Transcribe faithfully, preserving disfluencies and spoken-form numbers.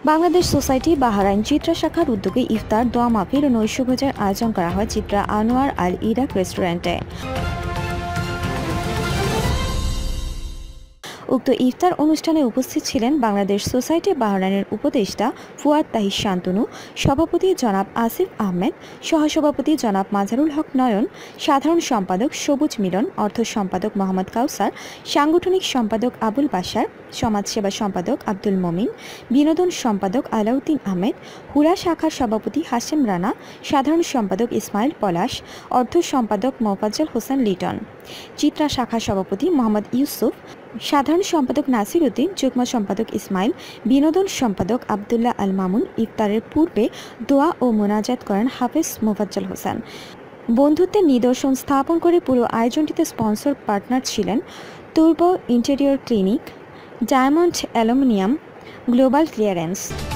Bangladesh society Bahrain Chitra শাখার উদ্যোগে ইফতার, দোয়া মাহফিল ও নৈশভোজের আয়োজন করা হয় চিত্রা আনোয়ার আল ইরাক রেস্টুরেন্টে। উক্ত ইফতার অনুষ্ঠানে উপস্থিত ছিলেন বাংলাদেশ সোসাইটি বাহরাইনের উপদেষ্টা ফুয়াদ তাহির শান্তনু, সভাপতি জনাব আসিফ আহমেদ, সহসভাপতি জনাব মাজারুল হক নয়ন, সাধারণ সম্পাদক সবুজ মিলন, অর্থ সম্পাদক মোহাম্মদ কাউসার, সাংগঠনিক সম্পাদক আবুল বাশার, সমাজসেবা সম্পাদক আব্দুল মমিন, বিনোদন সম্পাদক আলাউদ্দিন আহমেদ, হুরা শাখার সভাপতি হাশেম রানা, সাধারণ সম্পাদক ইসমাইল পলাশ, অর্থ সম্পাদক মোফাজ্জল হোসেন লিটন, চিত্রা শাখার সভাপতি মোহাম্মদ ইউসুফ, সাধারণ সম্পাদক নাসির উদ্দিন, যুগ্ম সম্পাদক ইসমাইল, বিনোদন সম্পাদক আবদুল্লাহ আল মামুন। ইফতারের পূর্বে দোয়া ও মোনাজাত করেন হাফেজ মোফাজ্জল হোসেন। বন্ধুত্বের নিদর্শন স্থাপন করে পুরো আয়োজনটিতে স্পন্সর পার্টনার ছিলেন turbo interior clinic, diamond aluminium, global clearance.